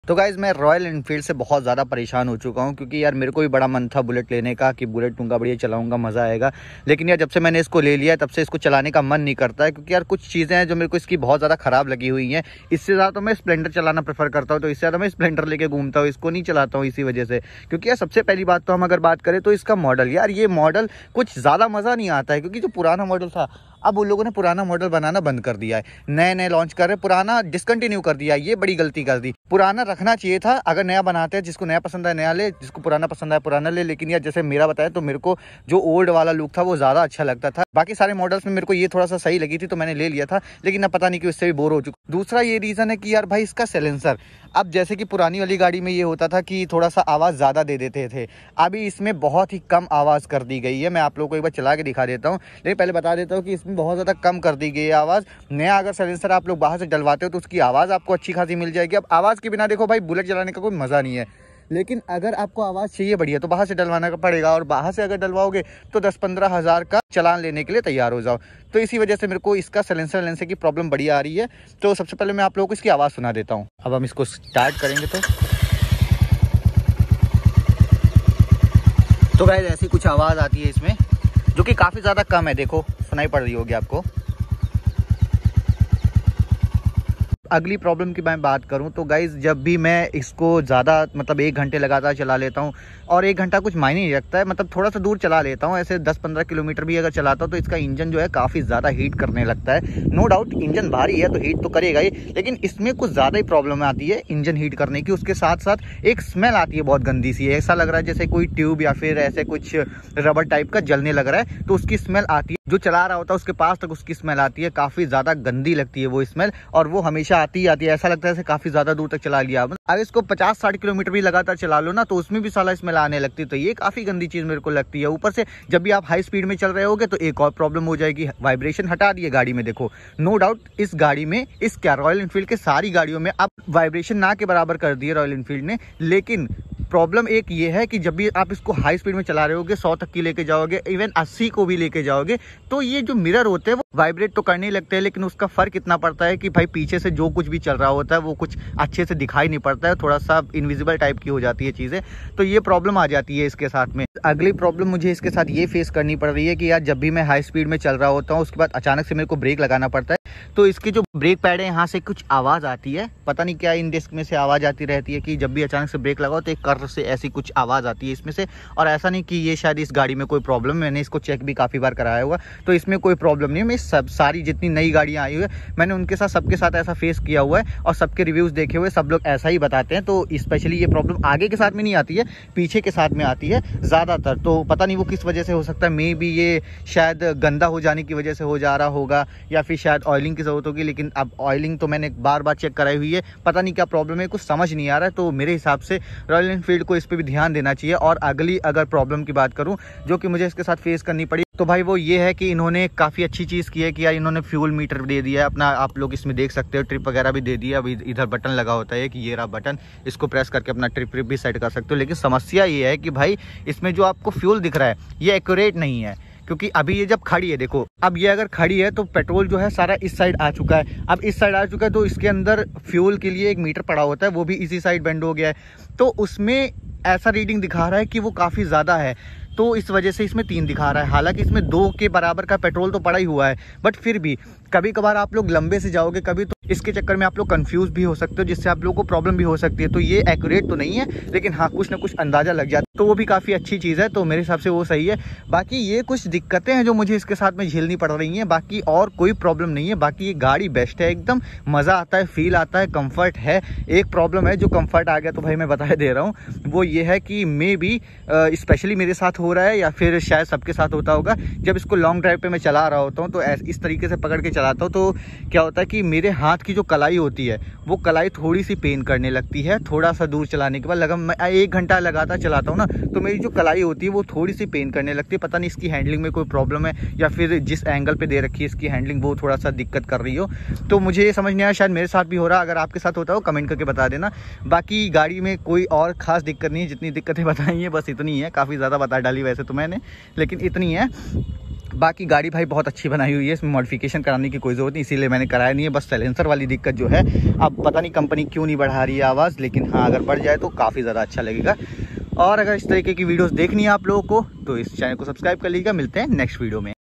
तो गाइज़ मैं royal Enfield से बहुत ज़्यादा परेशान हो चुका हूँ, क्योंकि यार मेरे को भी बड़ा मन था बुलेट लेने का कि बुलेट लूँगा, बढ़िया चलाऊँगा, मज़ा आएगा। लेकिन यार जब से मैंने इसको ले लिया है तब से इसको चलाने का मन नहीं करता है, क्योंकि यार कुछ चीज़ें हैं जो मेरे को इसकी बहुत ज़्यादा ख़राब लगी हुई हैं। इससे ज़्यादा तो मैं स्प्लेंडर चलाना प्रेफर करता हूँ, तो इससे ज़्यादा मैं स्प्लेंडर लेके घूमता हूँ, इसको नहीं चलाता हूँ इसी वजह से। क्योंकि यार सबसे पहली बात तो हम अगर बात करें तो इसका मॉडल, यार ये मॉडल कुछ ज़्यादा मज़ा नहीं आता है, क्योंकि जो पुराना मॉडल था अब उन लोगों ने पुराना मॉडल बनाना बंद कर दिया है, नए नए लॉन्च कर रहे, पुराना डिसकंटिन्यू कर दिया। ये बड़ी गलती कर दी। पुराना रखना चाहिए था, अगर नया बनाते हैं, जिसको नया पसंद है नया ले, जिसको पुराना पसंद है पुराना ले। लेकिन यार जैसे मेरा बताया तो मेरे को जो ओल्ड वाला लुक था वो ज़्यादा अच्छा लगता था। बाकी सारे मॉडल्स में मेरे को ये थोड़ा सा सही लगी थी तो मैंने ले लिया था, लेकिन अब पता नहीं क्यों इससे भी बोर हो चुका। दूसरा ये रीज़न है कि यार भाई इसका साइलेंसर, अब जैसे कि पुरानी वाली गाड़ी में ये होता था कि थोड़ा सा आवाज़ ज़्यादा दे देते थे, अभी इसमें बहुत ही कम आवाज़ कर दी गई है। मैं आप लोगों को एक बार चला के दिखा देता हूँ, लेकिन पहले बता देता हूँ कि इसमें बहुत ज़्यादा कम कर दी गई है आवाज़। नया अगर साइलेंसर आप लोग बाहर से डलवाते हो तो उसकी आवाज़ आपको अच्छी खासी मिल जाएगी। अब आवाज़ के बिना देखो भाई बुलेट चलाने का कोई मज़ा नहीं है, लेकिन अगर आपको आवाज़ चाहिए बढ़िया तो बाहर से डलवाना पड़ेगा, और बाहर से अगर डलवाओगे तो 10-15 हज़ार का चालान लेने के लिए तैयार हो जाओ। तो इसी वजह से मेरे को इसका साइलेंसर की प्रॉब्लम बढ़िया आ रही है। तो सबसे पहले मैं आप लोगों को इसकी आवाज़ सुना देता हूँ। अब हम इसको स्टार्ट करेंगे तो गाइस ऐसी कुछ आवाज़ आती है इसमें, जो कि काफ़ी ज़्यादा कम है। देखो सुनाई पड़ रही होगी आपको। अगली प्रॉब्लम की मैं बात करूं तो गाइज़ जब भी मैं इसको ज़्यादा मतलब 1 घंटे लगातार चला लेता हूं, और 1 घंटा कुछ मायने नहीं रखता है, मतलब थोड़ा सा दूर चला लेता हूं, ऐसे 10-15 किलोमीटर भी अगर चलाता हूं तो इसका इंजन जो है काफ़ी ज़्यादा हीट करने लगता है। नो डाउट इंजन भारी है तो हीट तो करेगा ही, लेकिन इसमें कुछ ज़्यादा ही प्रॉब्लम आती है इंजन हीट करने की। उसके साथ साथ एक स्मेल आती है बहुत गंदी सी, ऐसा लग रहा है जैसे कोई ट्यूब या फिर ऐसे कुछ रबर टाइप का जलने लग रहा है, तो उसकी स्मेल आती है। जो चला रहा होता है उसके पास तक उसकी स्मेल आती है, काफ़ी ज़्यादा गंदी लगती है वो स्मेल, और वो हमेशा आती ही आती है। ऐसा लगता है जैसे काफ़ी ज़्यादा दूर तक चला लिया। अगर इसको 50-60 किलोमीटर भी लगातार चला लो ना तो उसमें भी साला स्मेल आने लगती है, तो ये काफ़ी गंदी चीज़ मेरे को लगती है। ऊपर से जब भी आप हाई स्पीड में चल रहे होगे तो एक और प्रॉब्लम हो जाएगी, वाइब्रेशन हटा दिए गाड़ी में। देखो नो डाउट इस गाड़ी में, इस क्या रॉयल एनफील्ड के सारी गाड़ियों में अब वाइब्रेशन ना के बराबर कर दिए रॉयल एनफील्ड ने। लेकिन प्रॉब्लम एक ये है कि जब भी आप इसको हाई स्पीड में चला रहे होगे, 100 तक की लेके जाओगे, इवन 80 को भी लेके जाओगे, तो ये जो मिरर होते हैं वो वाइब्रेट तो करने लगते हैं, लेकिन उसका फर्क इतना पड़ता है कि भाई पीछे से जो कुछ भी चल रहा होता है वो कुछ अच्छे से दिखाई नहीं पड़ता है, थोड़ा सा इनविजिबल टाइप की हो जाती है चीज़ें। तो ये प्रॉब्लम आ जाती है इसके साथ में। अगली प्रॉब्लम मुझे इसके साथ ये फेस करनी पड़ रही है कि यार जब भी मैं हाई स्पीड में चल रहा होता हूँ उसके बाद अचानक से मेरे को ब्रेक लगाना पड़ता है, तो इसके जो ब्रेक पैड है यहाँ से कुछ आवाज़ आती है। पता नहीं क्या इन डिस्क में से आवाज़ आती रहती है कि जब भी अचानक से ब्रेक लगाओ तो एक कर से ऐसी कुछ आवाज़ आती है इसमें से। और ऐसा नहीं कि ये शायद इस गाड़ी में कोई प्रॉब्लम, मैंने इसको चेक भी काफ़ी बार कराया हुआ, तो इसमें कोई प्रॉब्लम नहीं है। मैं सब सारी जितनी नई गाड़ियाँ आई हुई है मैंने उनके साथ सबके साथ ऐसा फेस किया हुआ है, और सबके रिव्यूज़ देखे हुए सब लोग ऐसा ही बताते हैं। तो स्पेशली ये प्रॉब्लम आगे के साथ में नहीं आती है, पीछे के साथ में आती है ज़्यादातर। तो पता नहीं वो किस वजह से हो सकता है, मे बी ये शायद गंदा हो जाने की वजह से हो जा रहा होगा, या फिर शायद ऑयलिंग की ज़रूरत होगी। लेकिन अब ऑयलिंग तो मैंने बार बार चेक कराई हुई है, पता नहीं क्या प्रॉब्लम है, कुछ समझ नहीं आ रहा है। तो मेरे हिसाब से रॉयल एनफील्ड को इस पर भी ध्यान देना चाहिए। और अगली अगर प्रॉब्लम की बात करूं जो कि मुझे इसके साथ फेस करनी पड़ी, तो भाई वो ये है कि इन्होंने काफ़ी अच्छी चीज़ की है कि यार इन्होंने फ्यूल मीटर दे दिया है अपना, आप लोग इसमें देख सकते हो, ट्रिप वगैरह भी दे दिया। अभी इधर बटन लगा होता है कि ये रहा बटन, इसको प्रेस करके अपना ट्रिप भी सेट कर सकते हो। लेकिन समस्या ये है कि भाई इसमें जो आपको फ्यूल दिख रहा है ये एक्यूरेट नहीं है, क्योंकि अभी ये जब खड़ी है, देखो अब ये अगर खड़ी है तो पेट्रोल जो है सारा इस साइड आ चुका है। अब इस साइड आ चुका है तो इसके अंदर फ्यूल के लिए एक मीटर पड़ा होता है, वो भी इसी साइड बेंड हो गया है, तो उसमें ऐसा रीडिंग दिखा रहा है कि वो काफ़ी ज़्यादा है, तो इस वजह से इसमें 3 दिखा रहा है। हालांकि इसमें 2 के बराबर का पेट्रोल तो पड़ा ही हुआ है, बट फिर भी कभी कभार आप लोग लंबे से जाओगे कभी, तो इसके चक्कर में आप लोग कंफ्यूज भी हो सकते हो, जिससे आप लोगों को प्रॉब्लम भी हो सकती है। तो ये एक्यूरेट तो नहीं है, लेकिन हाँ कुछ ना कुछ अंदाज़ा लग जाता है, तो वो भी काफ़ी अच्छी चीज़ है। तो मेरे हिसाब से वो सही है। बाकी ये कुछ दिक्कतें हैं जो मुझे इसके साथ में झेलनी पड़ रही हैं, बाकी और कोई प्रॉब्लम नहीं है। बाकी ये गाड़ी बेस्ट है, एकदम मज़ा आता है, फील आता है, कंफर्ट है। एक प्रॉब्लम है, जो कंफर्ट आ गया तो भाई मैं बता दे रहा हूँ, वो ये है कि मे बी स्पेशली मेरे साथ हो रहा है, या फिर शायद सबके साथ होता होगा, जब इसको लॉन्ग ड्राइव पे मैं चला रहा होता हूँ तो इस तरीके से पकड़ के चलाता हूँ, तो क्या होता है कि मेरे हाथ की जो कलाई होती है वो कलाई थोड़ी सी पेन करने लगती है। थोड़ा सा दूर चलाने के बाद लगा मैं 1 घंटा लगातार चलाता हूँ ना, तो मेरी जो कलाई होती है वो थोड़ी सी पेन करने लगती है। पता नहीं इसकी हैंडलिंग में कोई प्रॉब्लम है, या फिर जिस एंगल पे दे रखी है इसकी हैंडलिंग वो थोड़ा सा दिक्कत कर रही हो। तो मुझे ये समझ नहीं आया, शायद मेरे साथ भी हो रहा, अगर आपके साथ होता हो कमेंट करके बता देना। बाकी गाड़ी में कोई और ख़ास दिक्कत नहीं है, जितनी दिक्कतें बताई हैं बस इतनी है। काफ़ी ज़्यादा बता डाली वैसे तो मैंने, लेकिन इतनी है। बाकी गाड़ी भाई बहुत अच्छी बनाई हुई है, इसमें मॉडिफिकेशन कराने की कोई ज़रूरत नहीं, इसीलिए मैंने कराया नहीं है। बस साइलेंसर वाली दिक्कत जो है, अब पता नहीं कंपनी क्यों नहीं बढ़ा रही है आवाज़, लेकिन हाँ अगर बढ़ जाए तो काफ़ी ज़्यादा अच्छा लगेगा। और अगर इस तरीके की वीडियोस देखनी है आप लोगों को तो इस चैनल को सब्सक्राइब कर लीजिएगा। मिलते हैं नेक्स्ट वीडियो में।